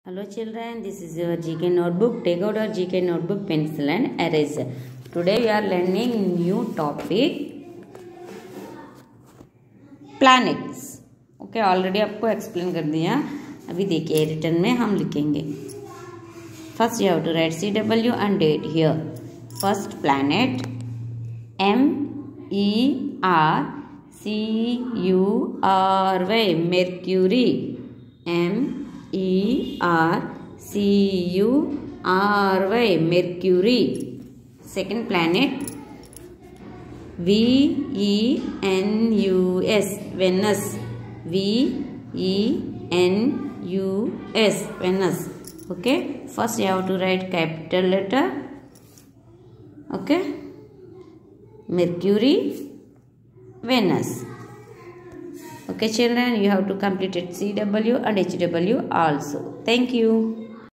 Hello children, this is your GK notebook. Take out your GK notebook, pencil and eraser. Today we are learning new topic, planets. Okay, already आपको explain कर दिया. अभी देखिए written में हम लिखेंगे. First you have to write CW and date here. First planet MERCURY, Mercury. MERCURY, Mercury. Second planet VENUS, Venus. VENUS, Venus. Okay, first you have to write capital letter. Okay, Mercury, Venus. Okay children, you have to complete it CW and HW also. Thank you.